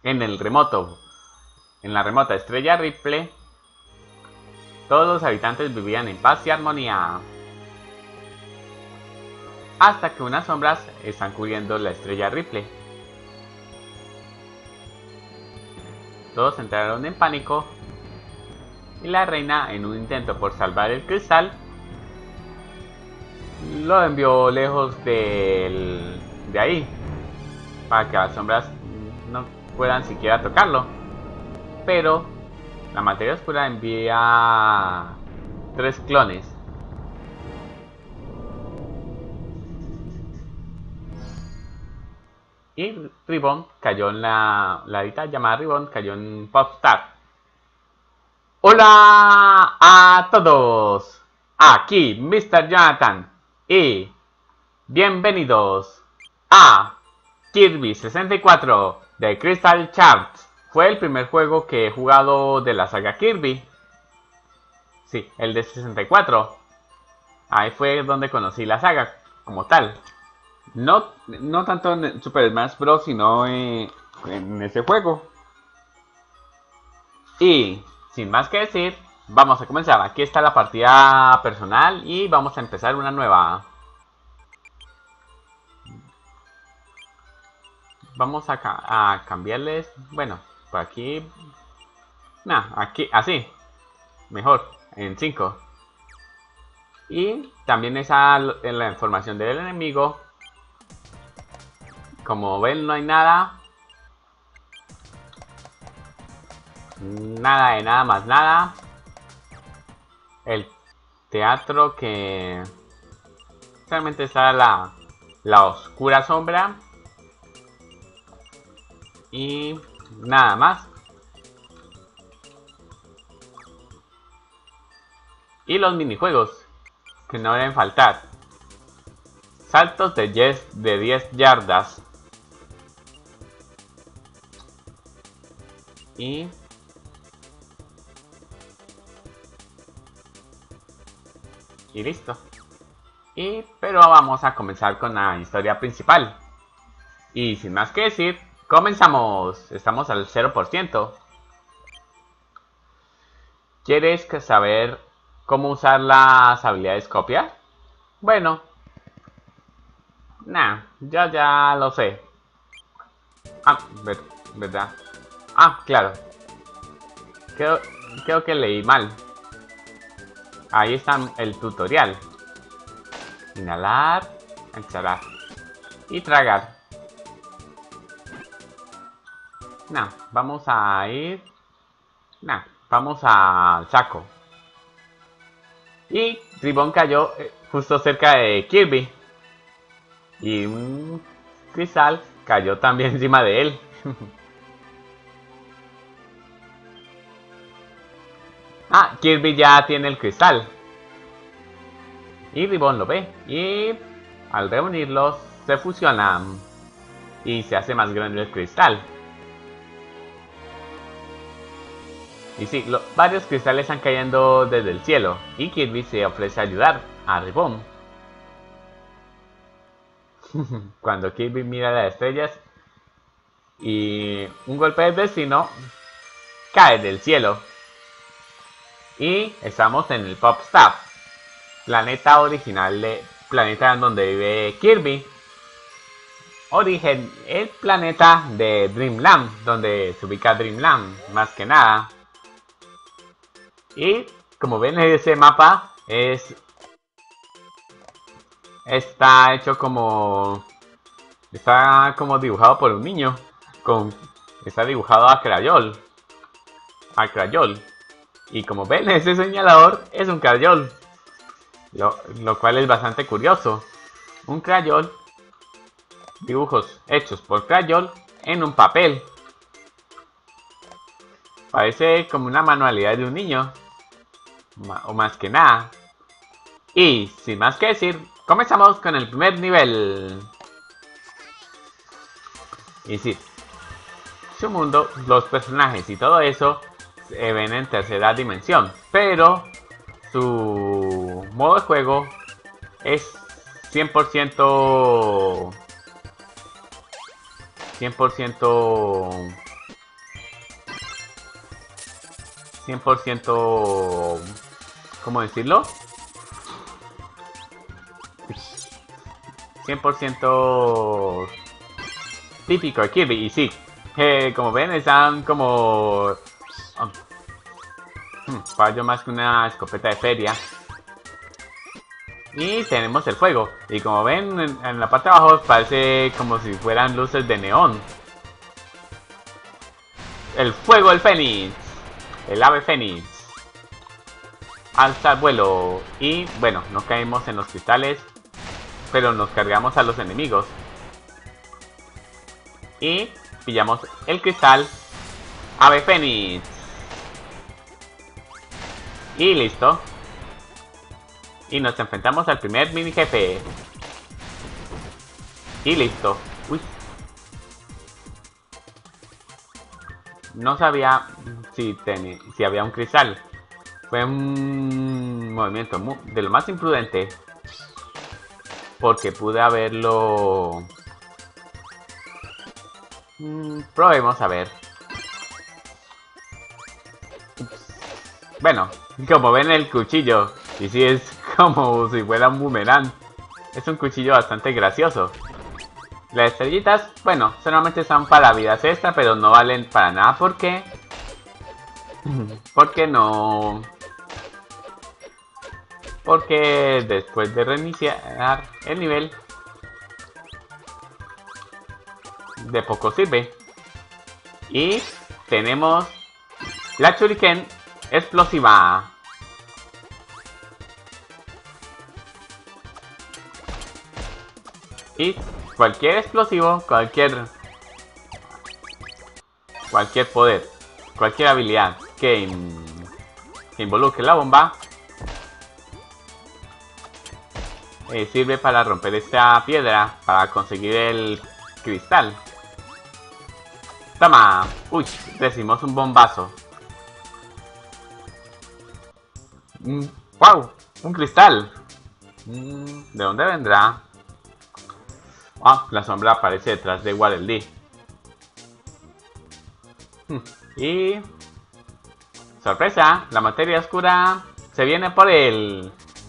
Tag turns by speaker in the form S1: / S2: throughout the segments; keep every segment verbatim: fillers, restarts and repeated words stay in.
S1: En el remoto, en la remota estrella Ripple, todos los habitantes vivían en paz y armonía. Hasta que unas sombras están cubriendo la estrella Ripple. Todos entraron en pánico y la reina, en un intento por salvar el cristal, lo envió lejos del, de ahí, para que las sombras no puedan siquiera tocarlo. Pero la materia oscura envía tres clones. Y Ribbon cayó en la... La edita llamada Ribbon cayó en Popstar. ¡Hola a todos! Aquí mister Jonathan y bienvenidos a Kirby sesenta y cuatro de Crystal Shards. Fue el primer juego que he jugado de la saga Kirby. Sí, el de sesenta y cuatro. Ahí fue donde conocí la saga como tal. No, no tanto en Super Smash Bros, sino en, en ese juego. Y sin más que decir, vamos a comenzar. Aquí está la partida personal y vamos a empezar una nueva. Vamos a, a cambiarles, bueno, por aquí, nah, aquí, así, mejor, en cinco. Y también esa en la información del enemigo. Como ven, no hay nada. Nada de nada más nada. El teatro que realmente está la, la oscura sombra. Y nada más. Y los minijuegos que no deben faltar. Saltos de diez yardas. Y y listo. Y pero vamos a comenzar con la historia principal. Y sin más que decir, comenzamos. Estamos al cero por ciento. ¿Quieres saber cómo usar las habilidades copia? Bueno, nah, ya ya lo sé. Ah, ver, verdad. Ah, claro. Creo, creo que leí mal. Ahí está el tutorial. Inhalar, exhalar y tragar. Nah, vamos a ir. Nah, vamos al saco. Y Ribbon cayó justo cerca de Kirby. Y un cristal cayó también encima de él. Ah, Kirby ya tiene el cristal. Y Ribbon lo ve. Y al reunirlos se fusionan. Y se hace más grande el cristal. Y sí, lo, varios cristales están cayendo desde el cielo. Y Kirby se ofrece a ayudar a Ribbon. Cuando Kirby mira las estrellas y un golpe del destino cae del cielo. Y estamos en el Popstar, planeta original de planeta donde vive Kirby. Origen, el planeta de Dreamland, donde se ubica Dreamland, más que nada. Y como ven, ese mapa es está hecho como está como dibujado por un niño, con está dibujado a crayol, a crayol. Y como ven, ese señalador es un crayol, lo, lo cual es bastante curioso. Un crayol, dibujos hechos por crayol en un papel. Parece como una manualidad de un niño, o más que nada. Y sin más que decir, comenzamos con el primer nivel. Y sí, su mundo, los personajes y todo eso se ven en tercera dimensión, pero su modo de juego es cien por ciento cien por ciento cien por ciento... ¿Cómo decirlo? cien por ciento típico de Kirby. Y sí, eh, como ven, están como... Oh, hmm, fallo más que una escopeta de feria. Y tenemos el fuego. Y como ven, en, en la parte de abajo parece como si fueran luces de neón. El fuego del Fénix. El ave Fénix. Alza el vuelo. Y bueno, no caemos en los cristales, pero nos cargamos a los enemigos. Y pillamos el cristal ave Fénix. Y listo. Y nos enfrentamos al primer mini jefe. Y listo. Uy. No sabía si, tenía, si había un cristal. Fue un movimiento muy, de lo más imprudente. Porque pude haberlo... Mm, probemos a ver. Ups. Bueno, como ven el cuchillo. Y si es como si fuera un boomerang. Es un cuchillo bastante gracioso. Las estrellitas, bueno, solamente son para vidas extra, pero no valen para nada porque... Porque no... Porque después de reiniciar el nivel, de poco sirve. Y tenemos la Shuriken explosiva. Y cualquier explosivo, cualquier cualquier poder, cualquier habilidad que, in, que involucre la bomba eh, sirve para romper esta piedra para conseguir el cristal. Toma. Uy, recibimos un bombazo. Mm, wow, un cristal. Mm, ¿de dónde vendrá? Ah, la sombra aparece detrás de Waddle Dee. Y... sorpresa, la materia oscura se viene por él.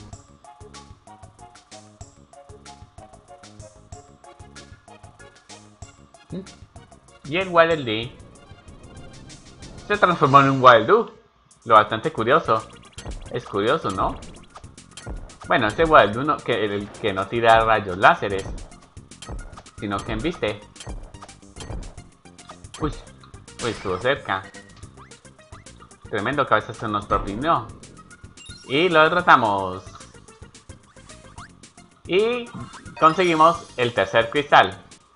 S1: Y el Waddle Dee se transformó en un Waddle-Doo. Lo bastante curioso. Es curioso, ¿no? Bueno, este Waddle-Doo no, que, el que no tira rayos láseres, sino que embiste. Uy, uy, estuvo cerca. Tremendo cabezazo nos propinó. Y lo derrotamos. Y conseguimos el tercer cristal.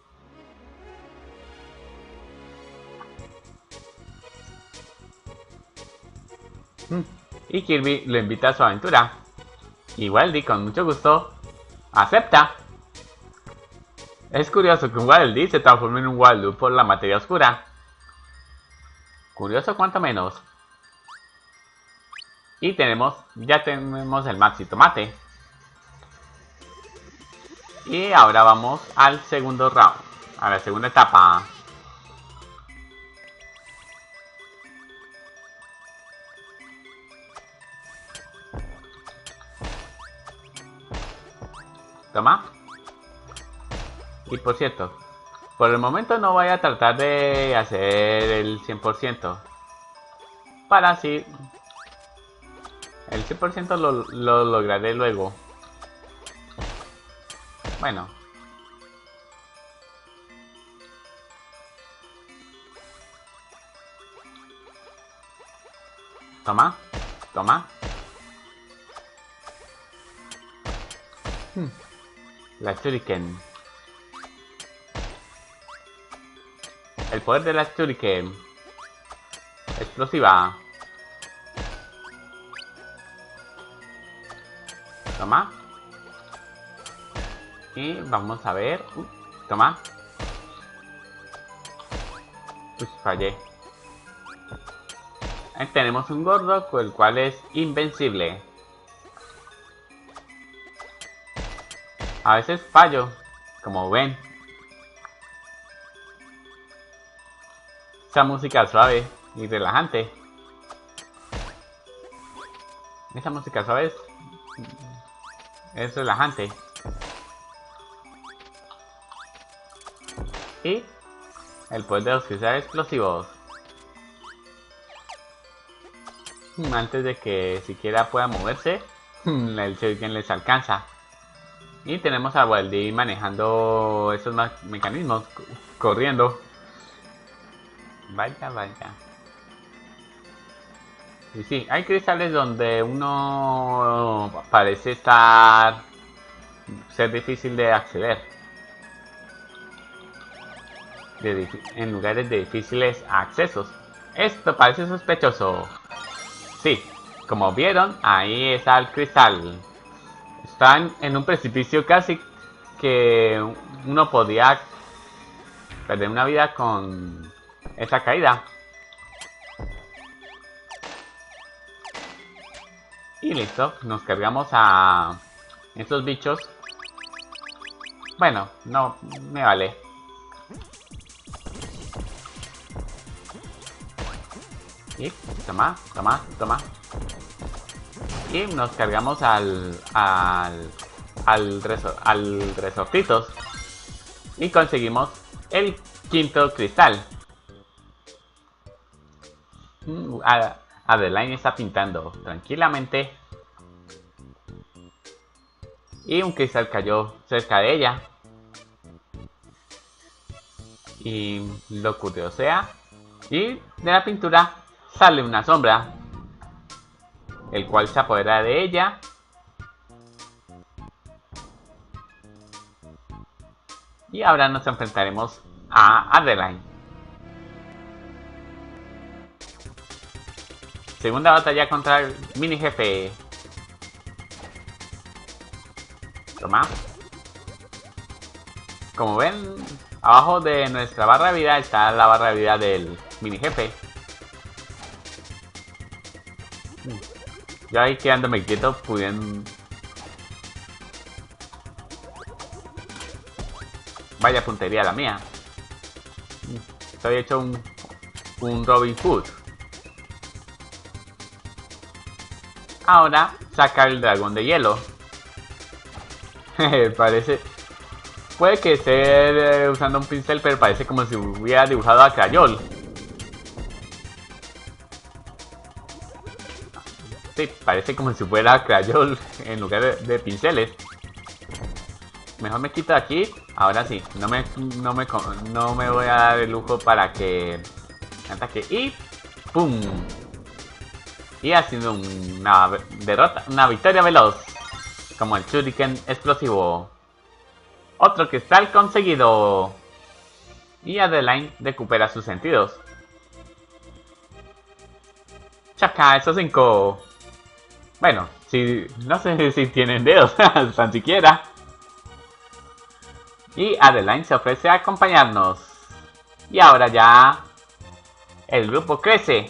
S1: Y Kirby lo invita a su aventura. Y Waddle Dee con mucho gusto acepta. Es curioso que un Waddle Dee se transforme en un Waddle-Doo por la materia oscura. Curioso cuanto menos. Y tenemos, ya tenemos el Maxi Tomate. Y ahora vamos al segundo round, a la segunda etapa. Toma. Y por cierto, por el momento no voy a tratar de hacer el cien por ciento. Para así... El cien por ciento lo, lo lograré luego. Bueno. Toma. Toma. Hmm. La Shuriken. El poder de la Shuriken. Explosiva. Toma. Y vamos a ver. Uh, toma. Uy, fallé. Ahí tenemos un gordo con el cual es invencible. A veces fallo, como ven. Esa música suave y relajante. Esa música, ¿sabes? Es relajante. Y el poder de los cristales explosivos. Antes de que siquiera pueda moverse, el Shuriken les alcanza. Y tenemos a Baldi manejando esos mecanismos, corriendo. Vaya, vaya. Y sí, hay cristales donde uno parece estar... ser difícil de acceder. De, en lugares de difíciles accesos. Esto parece sospechoso. Sí, como vieron, ahí está el cristal. Están en un precipicio casi que uno podía perder una vida con esa caída. Y listo, nos cargamos a estos bichos. Bueno, no me vale. Y toma, toma, toma. Y nos cargamos al al al, resor, al resortitos. Y conseguimos el quinto cristal. Adeline está pintando tranquilamente. Y un cristal cayó cerca de ella. Y lo curiosea. Y de la pintura sale una sombra, el cual se apodera de ella. Y ahora nos enfrentaremos a Adeline. Segunda batalla contra el mini jefe. Toma. Como ven, abajo de nuestra barra de vida está la barra de vida del mini jefe. Yo ahí quedándome quieto, pudiendo... Vaya puntería la mía. Estoy hecho un, un Robin Hood. Ahora saca el dragón de hielo. Parece... Puede que esté eh, usando un pincel, pero parece como si hubiera dibujado a Crayol. Sí, parece como si fuera Crayol en lugar de, de pinceles. Mejor me quito de aquí. Ahora sí, no me, no me, no me voy a dar el lujo para que ataque. Y ¡pum! Y ha sido una derrota, una victoria veloz. Como el Shuriken explosivo. Otro cristal conseguido. Y Adeline recupera sus sentidos. Chaca, esos cinco. Bueno, si no sé si tienen dedos, tan siquiera. Y Adeline se ofrece a acompañarnos. Y ahora ya el grupo crece.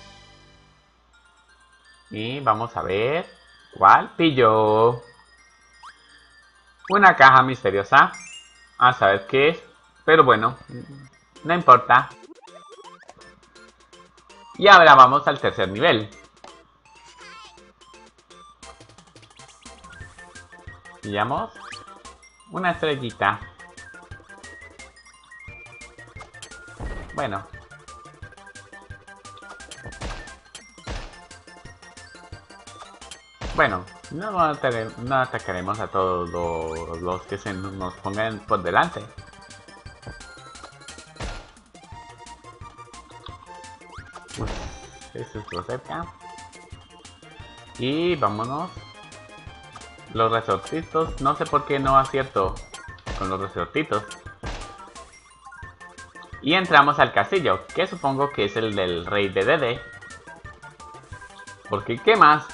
S1: Y vamos a ver cuál pillo. Una caja misteriosa. A saber qué es. Pero bueno, no importa. Y ahora vamos al tercer nivel. Pillamos una estrellita. Bueno. Bueno, no, atacaremos, no atacaremos a todos los, los que se nos pongan por delante. Uf, eso es lo cerca. Y vámonos. Los resortitos, no sé por qué no acierto con los resortitos. Y entramos al castillo, que supongo que es el del rey de Dede. Porque ¿qué más?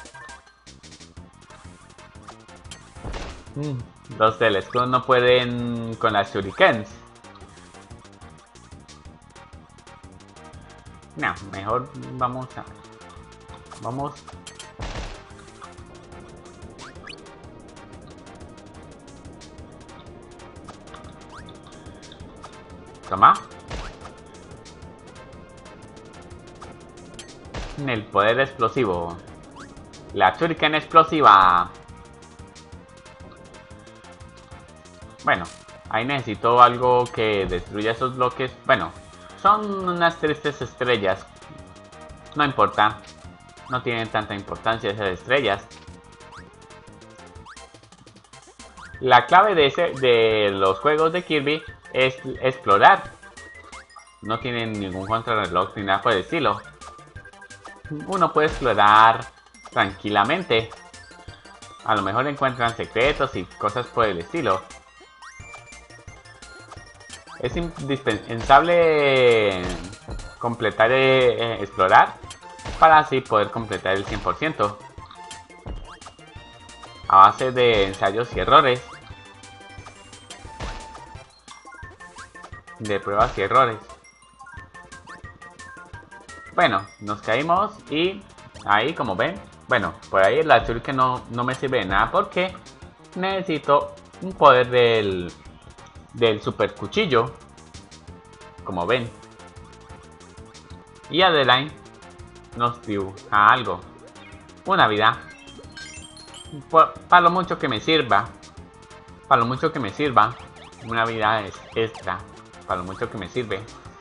S1: Mm, los del escudo no pueden con las shurikens. No, mejor vamos a... Vamos... Toma. El poder explosivo. la Shuriken explosiva. Bueno, ahí necesito algo que destruya esos bloques. Bueno, son unas tristes estrellas. No importa. No tienen tanta importancia esas estrellas. La clave de, ese, de los juegos de Kirby es explorar. No tienen ningún contrarreloj ni nada por el estilo. Uno puede explorar tranquilamente. A lo mejor encuentran secretos y cosas por el estilo. Es indispensable completar, eh, explorar, para así poder completar el cien por ciento. A base de ensayos y errores. De pruebas y errores. Bueno, nos caímos y ahí, como ven, bueno, por ahí la Shuriken no, no me sirve de nada porque necesito un poder del, del super cuchillo, como ven. Y Adeline nos dibuja algo, una vida, por, para lo mucho que me sirva, para lo mucho que me sirva, una vida es extra, para lo mucho que me sirve.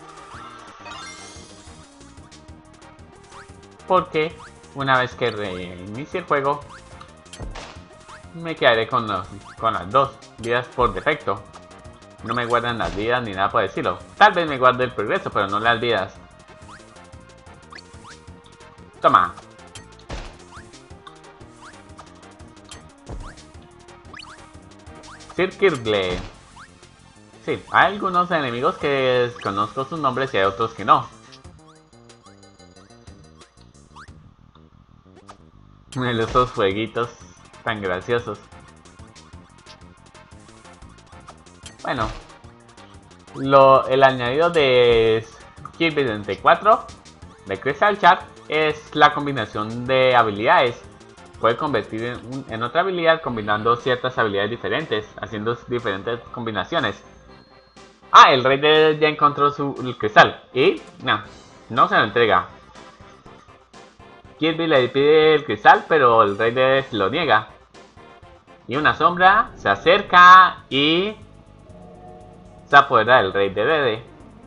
S1: Porque una vez que reinicie el juego, me quedaré con, los, con las dos vidas por defecto. No me guardan las vidas ni nada por decirlo. Tal vez me guarde el progreso, pero no las vidas. Toma. Circle. Sí, hay algunos enemigos que conozco sus nombres y hay otros que no. Esos fueguitos tan graciosos. Bueno, lo, el añadido de Kirby sesenta y cuatro de Crystal Chat es la combinación de habilidades. Puede convertir en, en otra habilidad combinando ciertas habilidades diferentes, haciendo diferentes combinaciones. Ah, el rey de ya encontró su el cristal y no, no se lo entrega. Kirby le pide el cristal, pero el rey de lo niega. Y una sombra se acerca y se apodera del rey de Dede.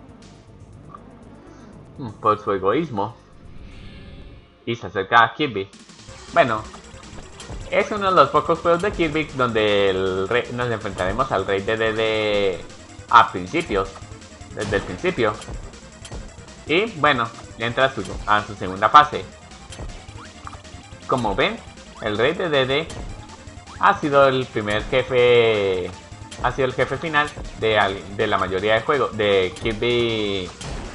S1: Por su egoísmo. Y se acerca a Kirby. Bueno, es uno de los pocos juegos de Kirby donde el rey, nos enfrentaremos al rey de Dede a principios. Desde el principio. Y bueno, entra a su, a su segunda fase. Como ven, el rey de Dede ha sido el primer jefe, ha sido el jefe final de, de la mayoría de juegos de Kirby,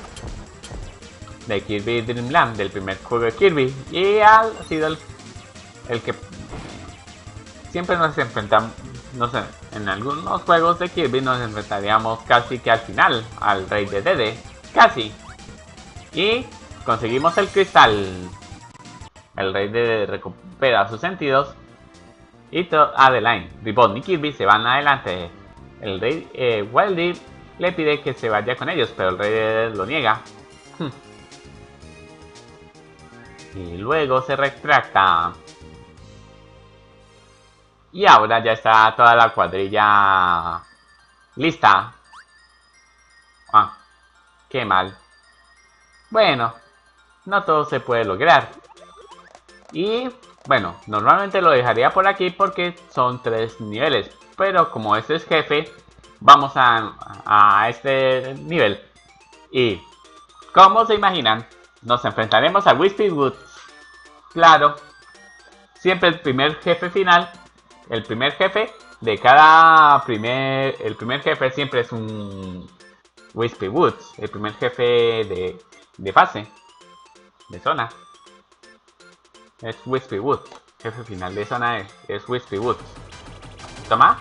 S1: de Kirby Dream Land, del primer juego de Kirby, y ha sido el, el que siempre nos enfrentamos, no sé, en algunos juegos de Kirby nos enfrentaríamos casi que al final al rey de Dede, casi, y conseguimos el cristal. El rey de recupera sus sentidos y Adeline, Ribbon y Kirby se van adelante. El rey eh, Wildy le pide que se vaya con ellos, pero el rey lo niega. Y luego se retracta. Y ahora ya está toda la cuadrilla lista. Ah, qué mal. Bueno, no todo se puede lograr. Y bueno, normalmente lo dejaría por aquí porque son tres niveles. Pero como este es jefe, vamos a, a este nivel. Y como se imaginan, nos enfrentaremos a Wispy Woods. Claro, siempre el primer jefe final, el primer jefe de cada primer, el primer jefe siempre es un Wispy Woods, el primer jefe de, de fase, de zona. Es Wispy Woods. Jefe final de zona es, es Wispy Woods. Toma.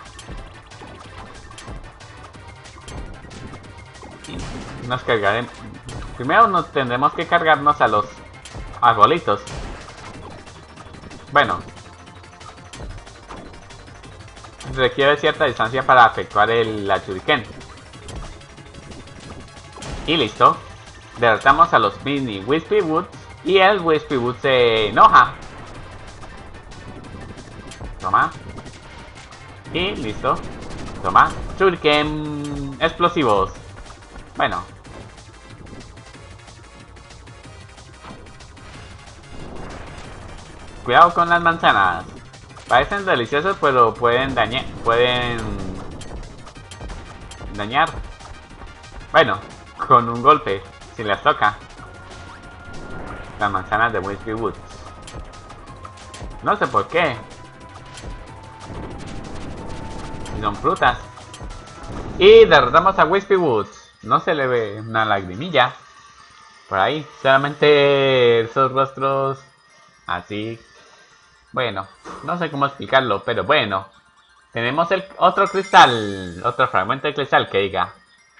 S1: Y nos cargaremos. Primero nos tendremos que cargarnos a los arbolitos. Bueno. Requiere cierta distancia para efectuar el la Shuriken. Y listo. Derrotamos a los mini Wispy Woods. Y el Wispy Woods se enoja. Toma. Y listo. Toma. Shuriken explosivos. Bueno. Cuidado con las manzanas. Parecen deliciosos, pero pueden dañar. Pueden dañar. Bueno, con un golpe, si les toca. Las manzanas de Wispy Woods. No sé por qué. Son frutas. Y derrotamos a Wispy Woods. No se le ve una lagrimilla por ahí. Solamente esos rostros así. Bueno, no sé cómo explicarlo, pero bueno. Tenemos el otro cristal. Otro fragmento de cristal que diga.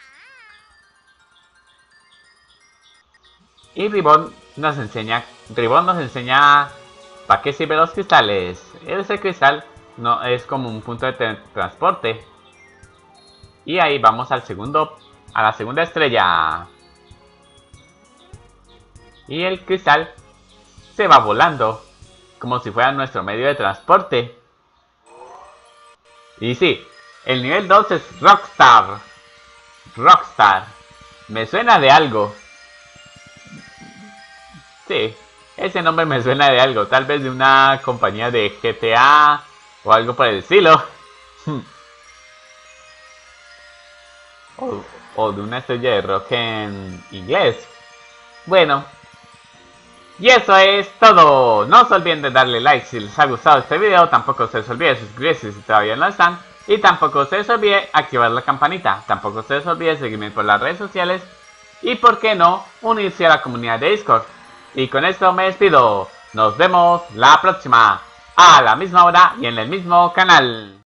S1: Y Ribbon nos enseña. Ribbon nos enseña para qué sirven los cristales. Ese cristal no es como un punto de transporte. Y ahí vamos al segundo. A la segunda estrella. Y el cristal se va volando. Como si fuera nuestro medio de transporte. Y sí, el nivel dos es Rockstar. Rockstar. Me suena de algo. Sí, ese nombre me suena de algo. Tal vez de una compañía de G T A o algo por el estilo. o, o de una estrella de rock en inglés. Bueno. Y eso es todo. No se olviden de darle like si les ha gustado este video. Tampoco se les olvide suscribirse si todavía no están. Y tampoco se les olvide activar la campanita. Tampoco se les olvide seguirme por las redes sociales. Y por qué no, unirse a la comunidad de Discord. Y con esto me despido. Nos vemos la próxima. A la misma hora y en el mismo canal.